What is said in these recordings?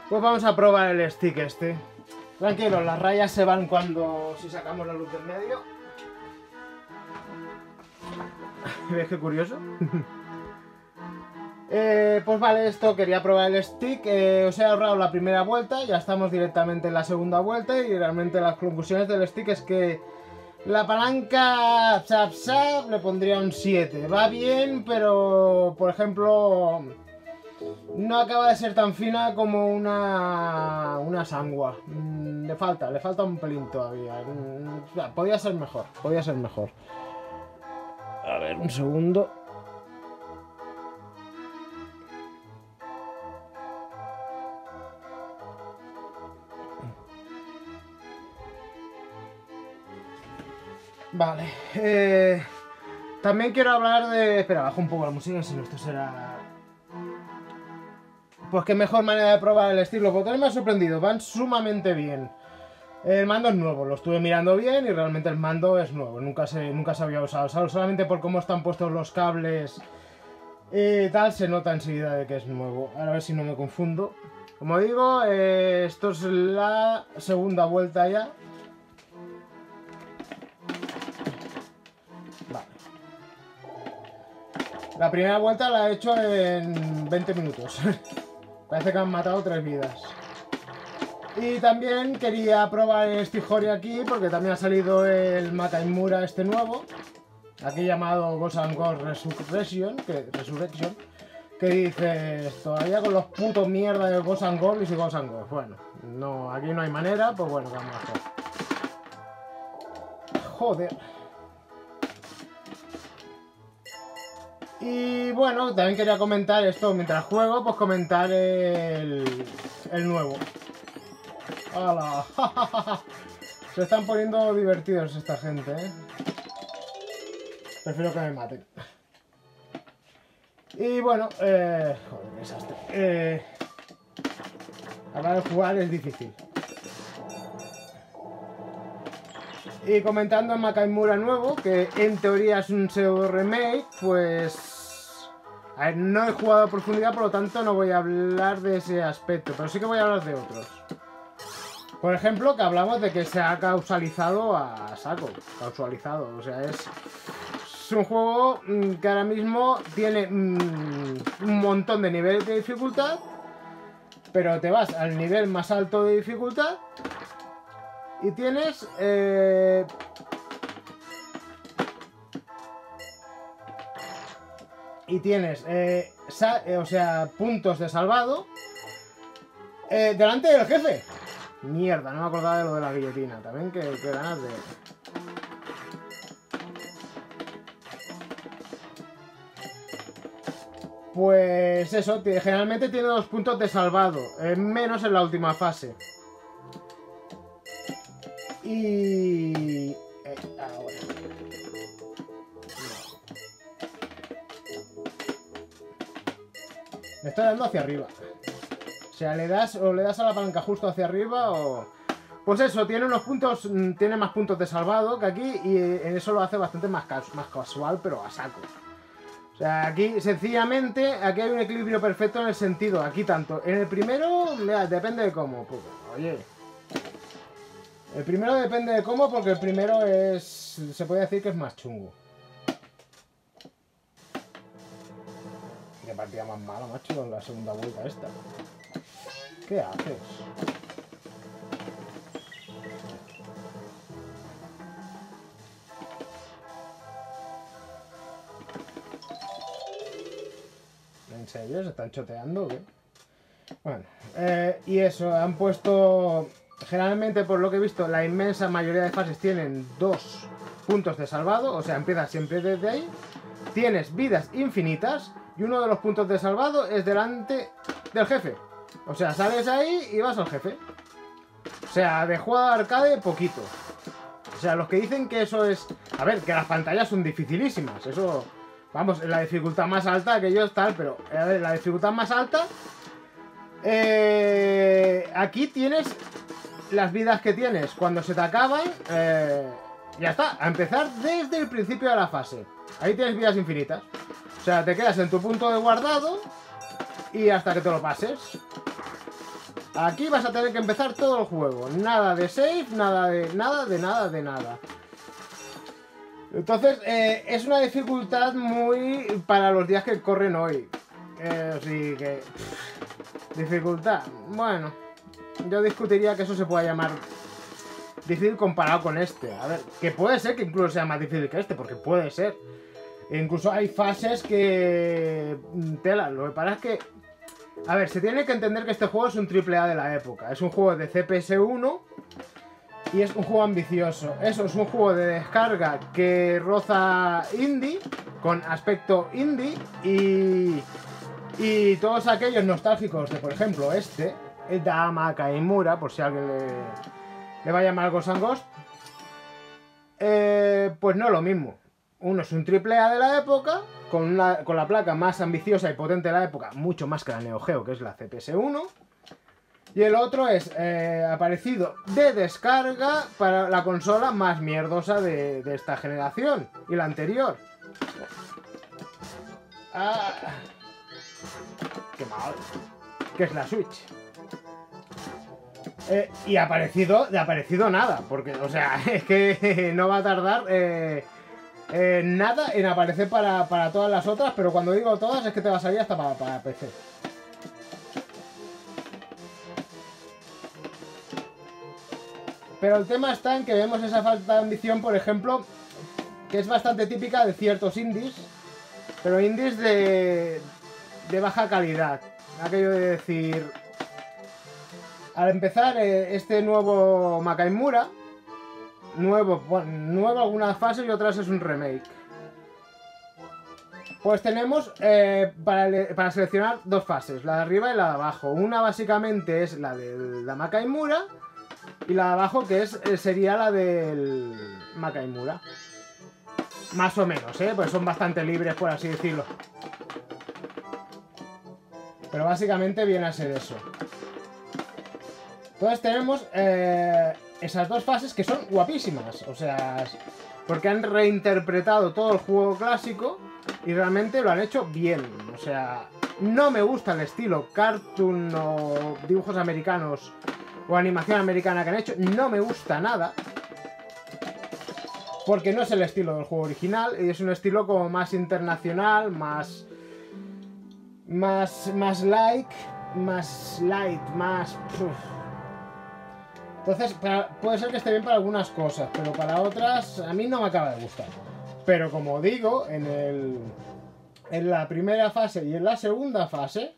Pues vamos a probar el stick este. Tranquilo, las rayas se van si sacamos la luz del medio. ¿Ves qué curioso? Pues vale, esto quería probar el stick. Os he ahorrado la primera vuelta, ya estamos directamente en la segunda vuelta. Y realmente las conclusiones del stick es que la palanca le pondría un 7. Va bien, pero por ejemplo no acaba de ser tan fina como una Sangua. Le falta un pelín todavía. Podría ser mejor, podría ser mejor. A ver, un segundo. Vale. También quiero hablar de... Espera, bajo un poco la música, si no esto será... Pues qué mejor manera de probar el estilo. Los botones me han sorprendido, van sumamente bien. El mando es nuevo, lo estuve mirando bien y realmente el mando es nuevo. Nunca se había usado. Solamente por cómo están puestos los cables y tal, se nota enseguida de que es nuevo. Ahora a ver si no me confundo. Como digo, esto es la segunda vuelta ya. Vale. La primera vuelta la he hecho en 20 minutos. Parece que han matado 3 vidas. Y también quería probar el Stihori aquí, porque también ha salido el Makaimura este nuevo. Aquí llamado Ghost and Ghost Resurrection, que dices, todavía con los putos mierda de Ghost and Ghost y Ghost and Ghost. Bueno, no, aquí no hay manera, pues bueno, ¿qué vamos a hacer? Joder. Y bueno, también quería comentar esto mientras juego, pues comentar el nuevo. ¡Hala! Se están poniendo divertidos esta gente, ¿eh? Prefiero que me maten. Y bueno, joder, desastre. Hablar de jugar es difícil. Y comentando en Makaimura nuevo, que en teoría es un pseudo remake, pues... A ver, no he jugado a profundidad, por lo tanto no voy a hablar de ese aspecto, pero sí que voy a hablar de otros. Por ejemplo, que hablamos de que se ha causalizado a saco. Causalizado, o sea, es un juego que ahora mismo tiene un montón de niveles de dificultad, pero te vas al nivel más alto de dificultad y tienes... o sea, puntos de salvado delante del jefe. Mierda, no me acordaba de lo de la guillotina. También que ganas de... Pues eso, generalmente tiene 2 puntos de salvado, menos en la última fase. Y... ahora. Me estoy dando hacia arriba. O sea, le das a la palanca justo hacia arriba o... Pues eso, tiene unos puntos, tiene más puntos de salvado que aquí y en eso lo hace bastante más casual, pero a saco. O sea, aquí sencillamente, aquí hay un equilibrio perfecto en el sentido, aquí tanto. En el primero, mira, depende de cómo. Pues, oye, el primero depende de cómo porque el primero es, se puede decir que es más chungo. Qué partida más mala, macho, en la segunda vuelta esta. ¿Qué haces? ¿En serio? ¿Se están choteando o qué? Bueno, y eso, han puesto... Generalmente, por lo que he visto, la inmensa mayoría de fases tienen 2 puntos de salvado. O sea, empiezas siempre desde ahí. Tienes vidas infinitas. Y uno de los puntos de salvado es delante del jefe. O sea, sales ahí y vas al jefe. O sea, de juego de arcade, poquito. O sea, los que dicen que eso es... A ver, que las pantallas son dificilísimas. Eso... Vamos, la dificultad más alta que yo tal, pero... A ver, la dificultad más alta... aquí tienes las vidas que tienes. Cuando se te acaban... ya está, a empezar desde el principio de la fase. Ahí tienes vidas infinitas. O sea, te quedas en tu punto de guardado y hasta que te lo pases. Aquí vas a tener que empezar todo el juego. Nada de save, nada de nada. Entonces, es una dificultad muy para los días que corren hoy. Así que... dificultad. Bueno, yo discutiría que eso se pueda llamar difícil comparado con este. A ver, que puede ser que incluso sea más difícil que este, porque puede ser. E incluso hay fases que... tela, lo que pasa es que... A ver, se tiene que entender que este juego es un AAA de la época. Es un juego de CPS1 y es un juego ambicioso. Eso es un juego de descarga que roza indie, con aspecto indie, y todos aquellos nostálgicos de, por ejemplo, este, el Dama Kaimura, por si a alguien le va a llamar Ghost and Ghost, pues no es lo mismo. Uno es un AAA de la época, con la placa más ambiciosa y potente de la época, mucho más que la Neo Geo, que es la CPS1. Y el otro es aparecido de descarga para la consola más mierdosa de esta generación y la anterior. Qué mal. Que es la Switch. Y ha aparecido nada, porque, o sea, es que no va a tardar nada en aparecer para todas las otras, pero cuando digo todas es que te va a salir hasta para PC. Pero el tema está en que vemos esa falta de ambición, por ejemplo, que es bastante típica de ciertos indies, pero indies de baja calidad. Aquello de decir... Al empezar este nuevo Makaimura, nuevo algunas fases y otras es un remake. Pues tenemos para seleccionar dos fases, la de arriba y la de abajo. Una básicamente es la de la Makaimura y la de abajo que sería la del Makaimura. Más o menos, pues son bastante libres, por así decirlo. Pero básicamente viene a ser eso. Entonces tenemos esas dos fases que son guapísimas, o sea, porque han reinterpretado todo el juego clásico y realmente lo han hecho bien. O sea, no me gusta el estilo cartoon o dibujos americanos o animación americana que han hecho, no me gusta nada, porque no es el estilo del juego original y es un estilo como más internacional, más light. Entonces, puede ser que esté bien para algunas cosas, pero para otras a mí no me acaba de gustar. Pero como digo, en la primera fase y en la segunda fase,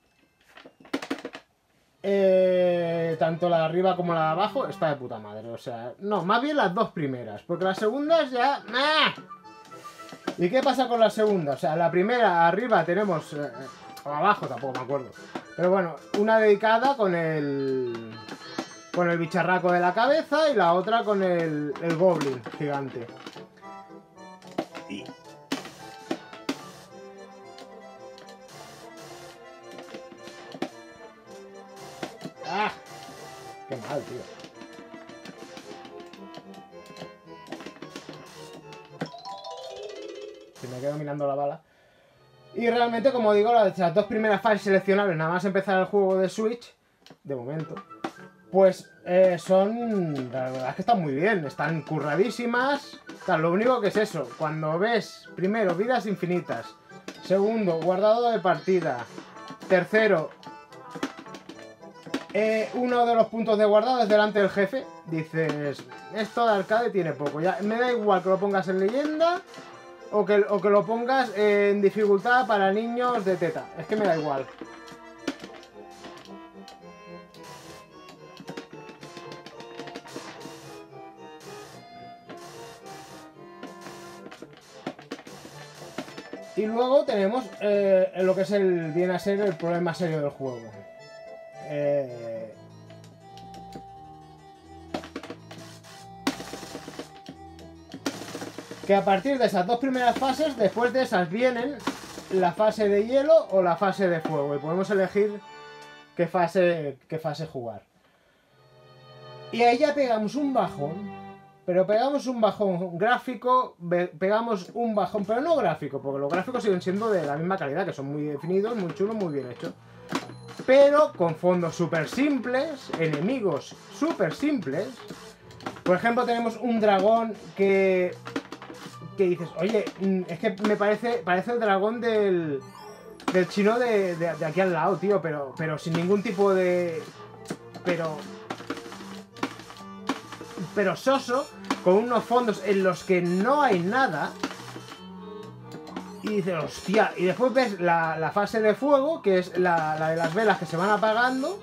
tanto la de arriba como la de abajo está de puta madre. O sea, no, más bien las dos primeras, porque las segundas ya... ¡ah! ¿Y qué pasa con la segunda? O sea, la primera arriba tenemos... o abajo tampoco me acuerdo. Pero bueno, una dedicada con el bicharraco de la cabeza y la otra con el goblin gigante. ¡Ah! ¡Qué mal, tío! Si me quedo mirando la bala. Y realmente, como digo, las dos primeras fases seleccionables, nada más empezar el juego de Switch, de momento, pues son... La verdad es que están muy bien, están curradísimas. O sea, lo único que es eso, cuando ves, primero, vidas infinitas, segundo, guardado de partida, tercero, uno de los puntos de guardado es delante del jefe, dices, esto de arcade tiene poco, ya me da igual que lo pongas en leyenda o que lo pongas en dificultad para niños de teta, es que me da igual. Y luego tenemos lo que es viene a ser el problema serio del juego. Que a partir de esas dos primeras fases, después de esas vienen la fase de hielo o la fase de fuego. Y podemos elegir qué fase jugar. Y ahí ya pegamos un bajón. Pero pegamos un bajón gráfico, pegamos un bajón, pero no gráfico, porque los gráficos siguen siendo de la misma calidad, que son muy definidos, muy chulos, muy bien hechos. pero con fondos súper simples, enemigos súper simples. Por ejemplo, tenemos un dragón que dices, oye, es que me parece el dragón del chino de aquí al lado, tío, pero sin ningún tipo de... Pero soso, con unos fondos en los que no hay nada. Y dices, hostia, y después ves la fase de fuego, que es la de las velas que se van apagando.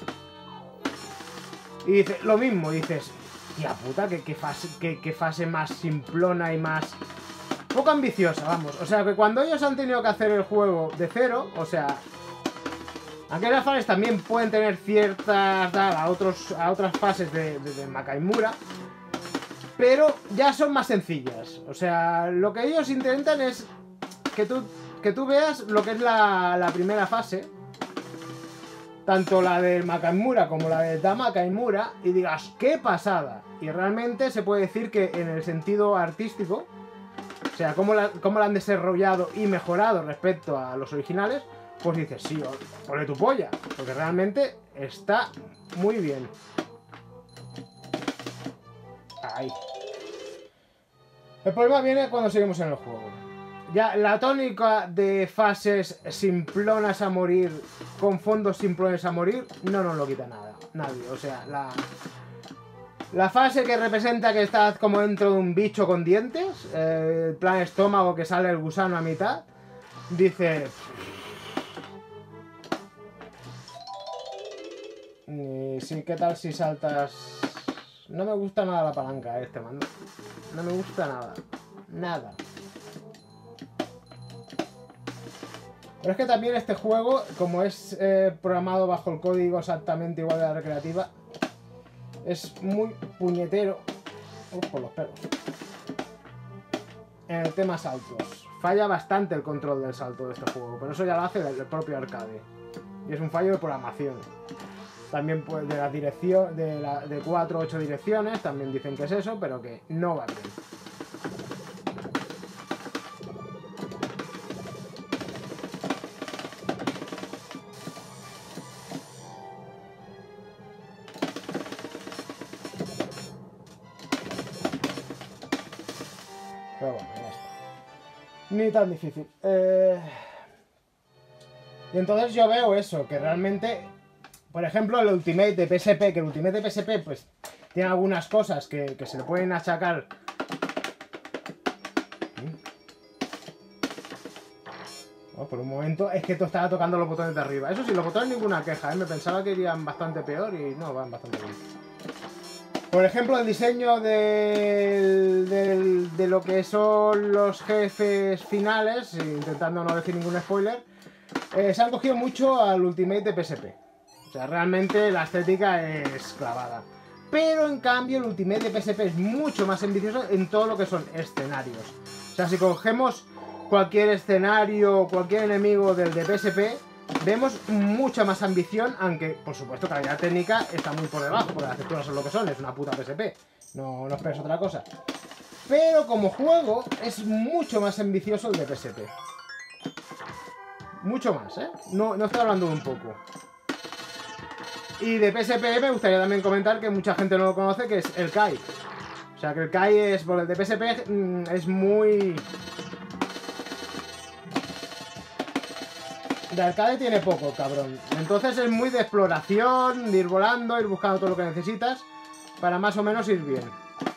Y dices, lo mismo, dices, tía puta, qué fase más simplona y más... poco ambiciosa, vamos. O sea, que cuando ellos han tenido que hacer el juego de cero, o sea... aunque las fases también pueden tener ciertas... a otras fases de Makaimura, pero ya son más sencillas. O sea, lo que ellos intentan es que tú veas lo que es la primera fase, tanto la del Makaimura como la de Makaimura, y digas, ¡qué pasada! Y realmente se puede decir que en el sentido artístico, o sea, cómo la han desarrollado y mejorado respecto a los originales, pues dices, sí, ole tu polla, porque realmente está muy bien. Ahí. El problema viene cuando seguimos en el juego. Ya, la tónica de fases simplonas a morir, con fondos simplones a morir, no nos lo quita nadie. O sea, la fase que representa que estás como dentro de un bicho con dientes, el plan estómago que sale el gusano a mitad, dice... sí, ¿qué tal si saltas? No me gusta nada la palanca este mando. No me gusta nada. Nada. Pero es que también este juego, como es programado bajo el código exactamente igual de la recreativa, es muy puñetero. Por los pelos. En el tema saltos. Falla bastante el control del salto de este juego, pero eso ya lo hace el propio arcade. Y es un fallo de programación. También pues, de la dirección, de 4 o 8 direcciones, también dicen que es eso, pero que no va bien. Pero bueno, ya está. Ni tan difícil. Y entonces yo veo eso, que realmente, por ejemplo, el Ultimate de PSP, que el Ultimate de PSP pues tiene algunas cosas que se le pueden achacar. Oh, por un momento es que tú estaba tocando los botones de arriba. Eso sí, los botones ninguna queja, ¿eh? Me pensaba que irían bastante peor y no, van bastante bien. Por ejemplo, el diseño de lo que son los jefes finales, intentando no decir ningún spoiler, se han cogido mucho al Ultimate de PSP. O sea, realmente la estética es clavada. Pero en cambio el Ultimate de PSP es mucho más ambicioso en todo lo que son escenarios. O sea, si cogemos cualquier escenario, cualquier enemigo del de PSP, vemos mucha más ambición, aunque por supuesto calidad técnica está muy por debajo, porque las texturas son lo que son, es una puta PSP, no esperes otra cosa. Pero como juego es mucho más ambicioso el de PSP. Mucho más, ¿eh? No estoy hablando de un poco. Y de PSP me gustaría también comentar que mucha gente no lo conoce, que es el Kai. O sea, que el Kai es, por el de PSP, es muy... De arcade tiene poco, cabrón. Entonces es muy de exploración, de ir volando, ir buscando todo lo que necesitas para más o menos ir bien.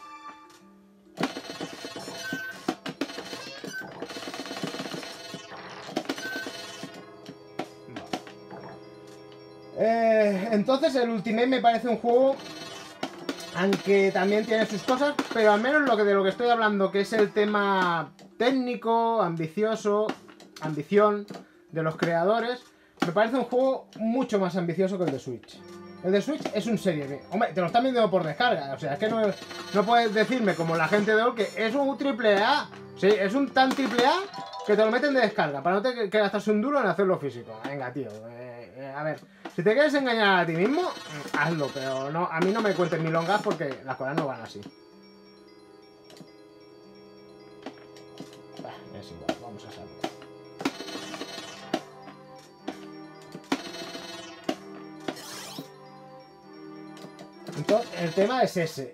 Entonces el Ultimate me parece un juego, aunque también tiene sus cosas, pero al menos de lo que estoy hablando, que es el tema técnico, ambicioso, ambición de los creadores, me parece un juego mucho más ambicioso que el de Switch. El de Switch es un serie B. Hombre, te lo están vendiendo por descarga. O sea, es que no puedes decirme como la gente de hoy que es un triple A. Sí, es un tan triple A que te lo meten de descarga para no te que gastas un duro en hacerlo físico. Venga, tío. A ver, si te quieres engañar a ti mismo, hazlo. Pero no, a mí no me cuentes milongas porque las cosas no van así. Es igual, vamos a salir. Entonces, el tema es ese.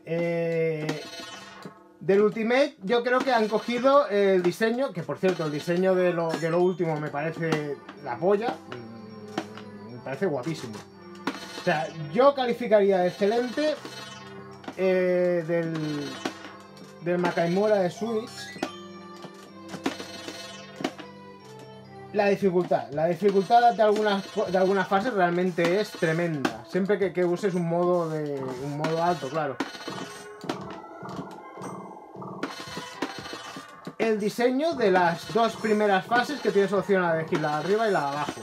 Del Ultimate yo creo que han cogido el diseño, que por cierto el diseño de lo último me parece la polla, me parece guapísimo. O sea, yo calificaría de excelente del Makaimura de Switch. La dificultad de algunas fases realmente es tremenda. Siempre que uses un modo alto, claro. El diseño de las dos primeras fases que tienes opción a elegir, la de arriba y la de abajo.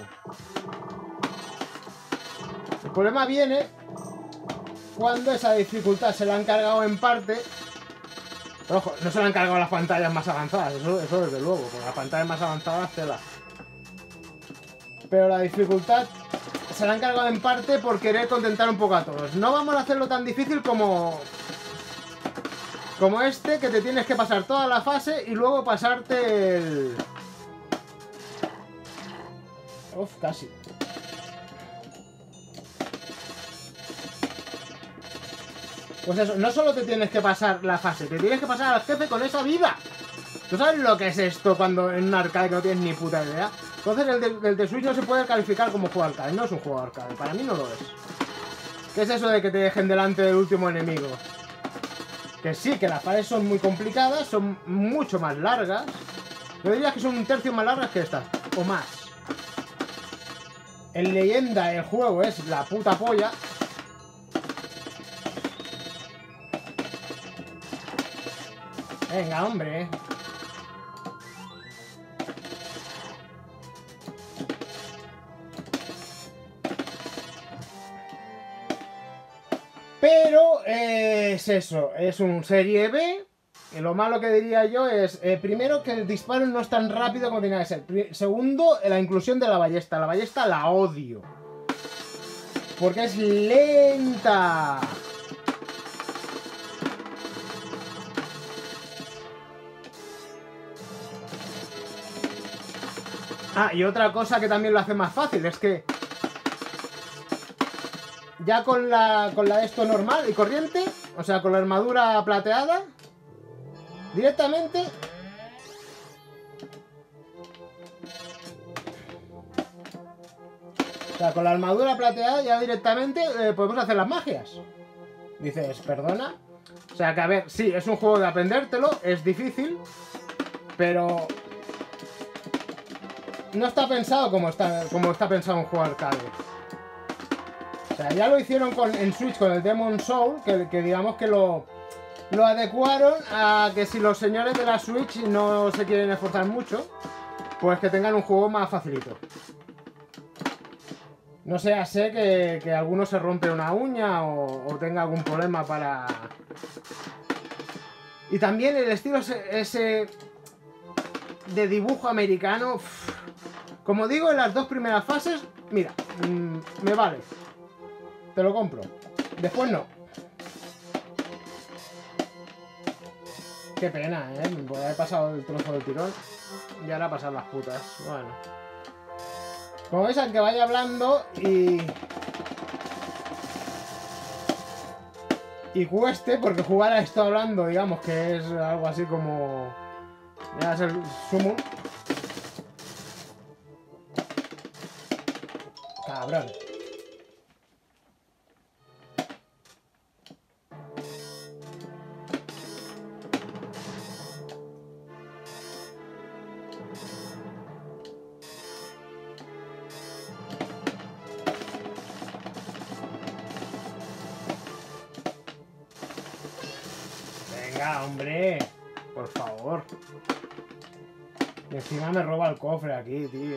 El problema viene cuando esa dificultad se la han cargado en parte. Pero ojo, no se la han cargado las pantallas más avanzadas, eso desde luego, porque las pantallas más avanzadas tela. Pero la dificultad se la han cargado en parte por querer contentar un poco a todos. No vamos a hacerlo tan difícil como este, que te tienes que pasar toda la fase y luego pasarte el... Uf, casi. Pues eso, no solo te tienes que pasar la fase, te tienes que pasar al jefe con esa vida. ¿Tú sabes lo que es esto cuando en un arcade que no tienes ni puta idea? Entonces el de Switch no se puede calificar como juego arcade, no es un juego arcade, para mí no lo es. ¿Qué es eso de que te dejen delante del último enemigo? Que sí, que las fases son muy complicadas, son mucho más largas. Yo diría que son un tercio más largas que estas, o más. En leyenda el juego es la puta polla. Venga, hombre. Pero es eso, es un serie B. Y lo malo que diría yo es, primero, que el disparo no es tan rápido como tenía que ser. Segundo, la inclusión de la ballesta. La ballesta la odio. Porque es lenta. Ah, y otra cosa que también lo hace más fácil es que ya con la esto normal y corriente, o sea, con la armadura plateada, directamente o sea, con la armadura plateada ya directamente podemos hacer las magias. Dices, ¿perdona? O sea, que a ver, sí, es un juego de aprendértelo, es difícil, pero no está pensado como está pensado un juego arcade. O sea, ya lo hicieron en Switch con el Demon's Souls, que digamos que lo adecuaron a que si los señores de la Switch no se quieren esforzar mucho, pues que tengan un juego más facilito. No sea, sé que alguno se rompe una uña o tenga algún problema para... Y también el estilo ese de dibujo americano. Como digo, en las dos primeras fases, mira, me vale. Te lo compro. Después no. Qué pena, ¿eh? Me podría haber pasado el trozo del tirón. Y ahora pasar las putas. Bueno. Como veis, al que vaya hablando y cueste, porque jugar a esto hablando, digamos que es algo así como... Ya es el sumo. Cabrón. Venga, hombre. Por favor. Y encima me roba el cofre aquí, tío.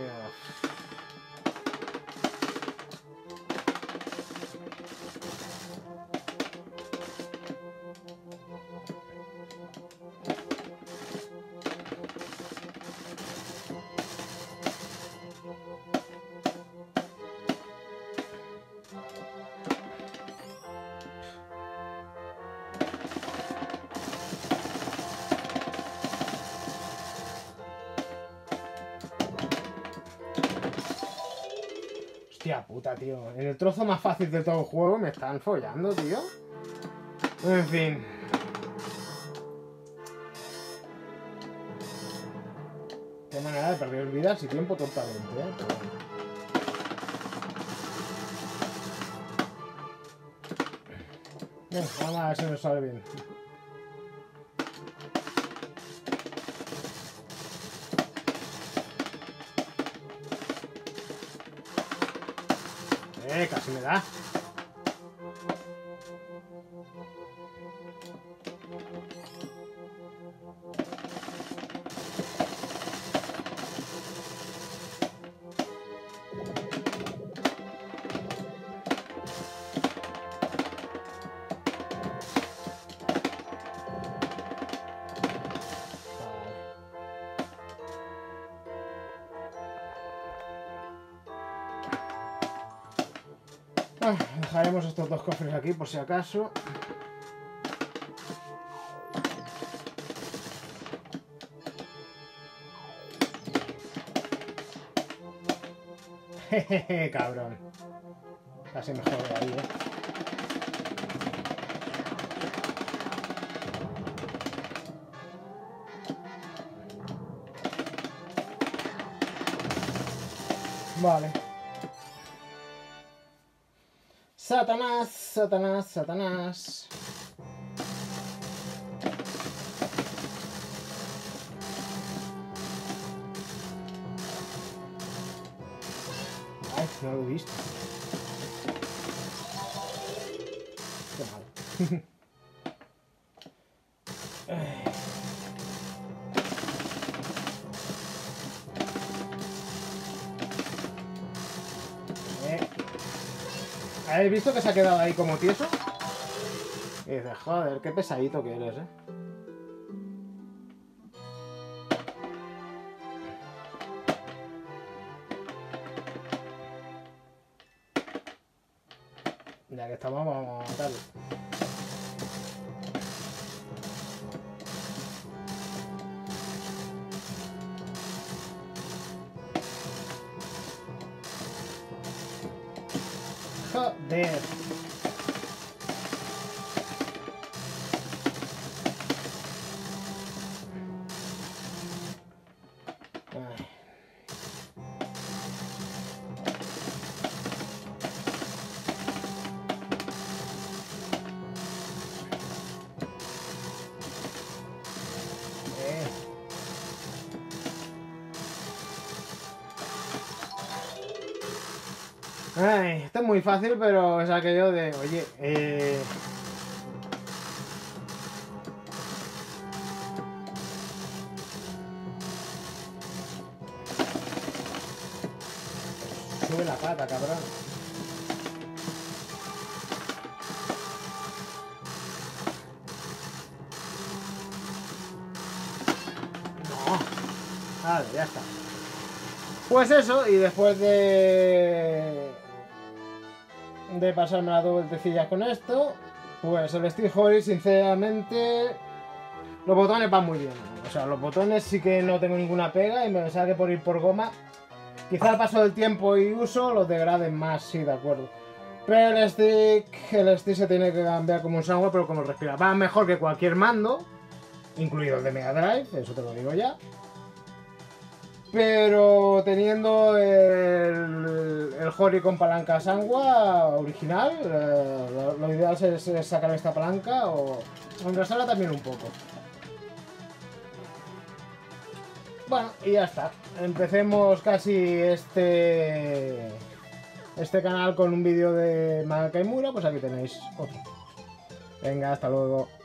Hostia puta, tío. En el trozo más fácil de todo el juego me están follando, tío. En fin. Qué manera de perder vidas y tiempo totalmente, ¿eh? Pero bueno. Venga, vamos a ver si nos sale bien. Casi me da. Dejaremos estos dos cofres aquí por si acaso. Jejeje, cabrón. Casi me jode ahí, Vale. Satanás, Satanás, Satanás. Ay, no lo he visto. Qué mal. ¿Habéis visto que se ha quedado ahí como tieso? Y dices, joder, qué pesadito que eres, Ya que estamos, vamos a matarlo. Joder. Ay, esto es muy fácil, pero es aquello de, oye, sube la pata, cabrón. No. Vale, ya está. Pues eso, y después de pasarme las dos vueltecillas con esto, pues el Steel Horizon, sinceramente, los botones van muy bien. O sea, los botones sí que no tengo ninguna pega y me pensaba que por ir por goma, quizá al paso del tiempo y uso los degraden más, sí, de acuerdo. Pero el stick se tiene que cambiar como un software, pero como respira. Va mejor que cualquier mando, incluido el de Mega Drive, eso te lo digo ya. Pero teniendo el Hori con palanca Sanwa original, lo ideal es sacar esta palanca o engrasarla también un poco. Bueno, y ya está. Empecemos casi este canal con un vídeo de Manga Kaimura, pues aquí tenéis otro. Venga, hasta luego.